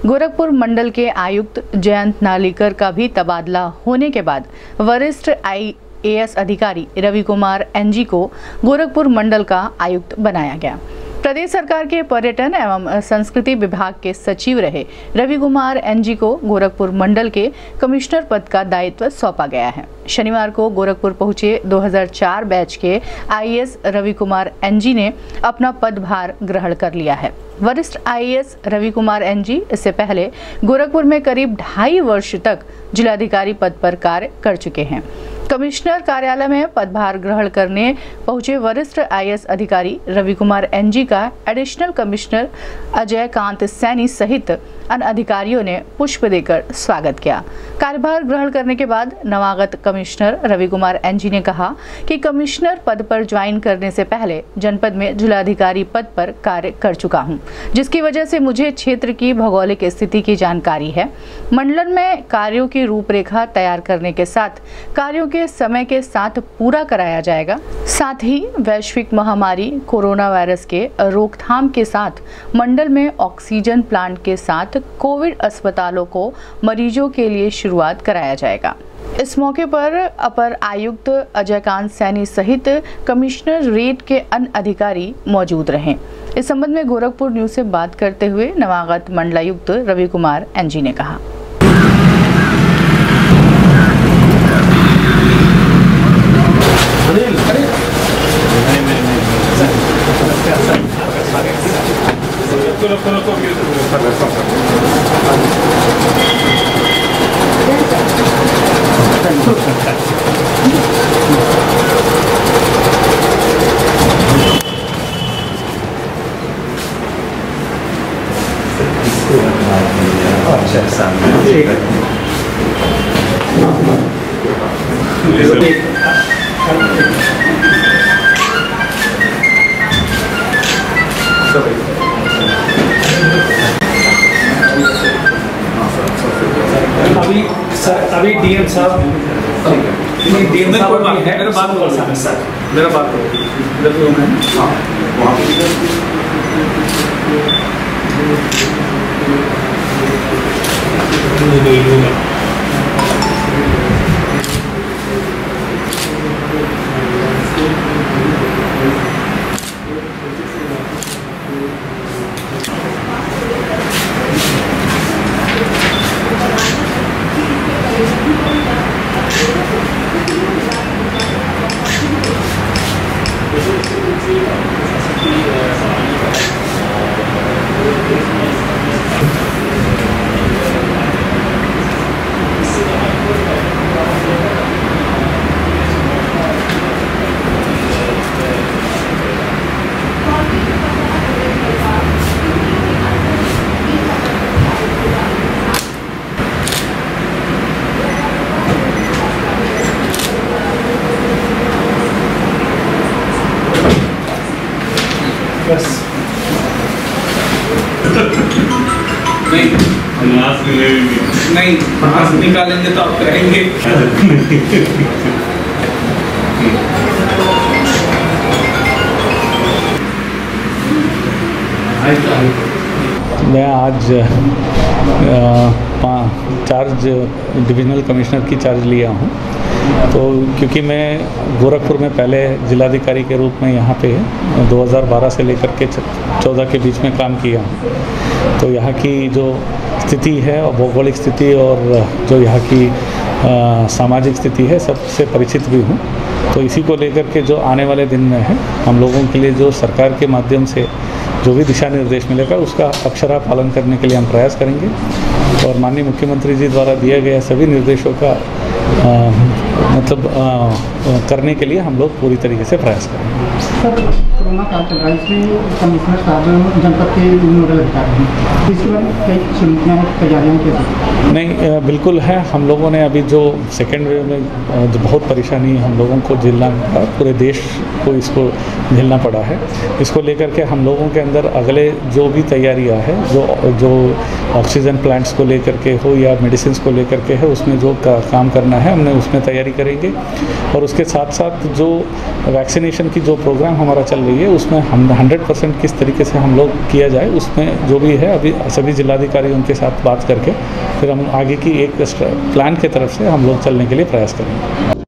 गोरखपुर मंडल के आयुक्त जयंत नालीकर का भी तबादला होने के बाद वरिष्ठ IAS अधिकारी रवि कुमार NG को गोरखपुर मंडल का आयुक्त बनाया गया। प्रदेश सरकार के पर्यटन एवं संस्कृति विभाग के सचिव रहे रवि कुमार NG को गोरखपुर मंडल के कमिश्नर पद का दायित्व सौंपा गया है। शनिवार को गोरखपुर पहुंचे 2004 बैच के IAS रवि कुमार NG ने अपना पदभार ग्रहण कर लिया है। वरिष्ठ IAS रवि कुमार NG इससे पहले गोरखपुर में करीब 2.5 वर्ष तक जिलाधिकारी पद पर कार्य कर चुके हैं। कमिश्नर कार्यालय में पदभार ग्रहण करने पहुंचे वरिष्ठ IAS अधिकारी रवि कुमार NG का एडिशनल कमिश्नर अजय कांत सैनी सहित अन्य अधिकारियों ने पुष्प देकर स्वागत किया। कार्यभार ग्रहण करने के बाद नवागत कमिश्नर रवि कुमार NG ने कहा कि कमिश्नर पद पर ज्वाइन करने से पहले जनपद में जिलाधिकारी पद पर कार्य कर चुका हूं, जिसकी वजह से मुझे क्षेत्र की भौगोलिक स्थिति की जानकारी है। मंडल में कार्यों की रूपरेखा तैयार करने के साथ कार्यों के समय के साथ पूरा कराया जाएगा। साथ ही वैश्विक महामारी कोरोना वायरस के रोकथाम के साथ मंडल में ऑक्सीजन प्लांट के साथ कोविड अस्पतालों को मरीजों के लिए शुरुआत कराया जाएगा। इस मौके पर अपर आयुक्त अजय कांत सैनी सहित कमिश्नर रेट के अन्य अधिकारी मौजूद रहे। इस संबंध में गोरखपुर न्यूज से बात करते हुए नवागत मंडलायुक्त रवि कुमार NG ने कहा। अभी DM साहब DM साहब है, मेरा बात करो सर, मेरा बात करो। हाँ, बस नहीं मास्क निकालेंगे तो आप करेंगे। मैं आज चार्ज डिविजनल कमिश्नर की चार्ज लिया हूँ। तो क्योंकि मैं गोरखपुर में पहले जिलाधिकारी के रूप में यहाँ पे 2012 से लेकर के 14 के बीच में काम किया हूँ, तो यहाँ की जो स्थिति है और भौगोलिक स्थिति और जो यहाँ की सामाजिक स्थिति है सबसे परिचित भी हूँ। तो इसी को लेकर के जो आने वाले दिन में है हम लोगों के लिए जो सरकार के माध्यम से जो भी दिशा निर्देश मिलेगा उसका अक्षरा पालन करने के लिए हम प्रयास करेंगे और माननीय मुख्यमंत्री जी द्वारा दिए गए सभी निर्देशों का करने के लिए हम लोग पूरी तरीके से प्रयास करेंगे। सर, कोरोना काल चल रहा है, इसलिए कमिश्नर साहब जनपद के नोडल अधिकारी हैं, इसके बारे में कई चुनौतियाँ हैं, तैयारियाँ कैसे? नहीं, बिल्कुल है। हम लोगों ने अभी जो सेकेंड वेव में जो बहुत परेशानी हम लोगों को झेलना पड़ा, पूरे देश को इसको झेलना पड़ा है, इसको लेकर के हम लोगों के अंदर अगले जो भी तैयारियाँ हैं, जो ऑक्सीजन प्लांट्स को लेकर के हो या मेडिसिन को लेकर के है, उसमें जो काम करना है हमने उसमें तैयारी करेंगे। और उसके साथ साथ जो वैक्सीनेशन की जो प्रोग्राम हमारा चल रही गई है, उसमें हम 100% किस तरीके से हम लोग किया जाए, उसमें जो भी है अभी सभी जिलाधिकारी उनके साथ बात करके फिर हम आगे की एक प्लान की तरफ से हम लोग चलने के लिए प्रयास करेंगे।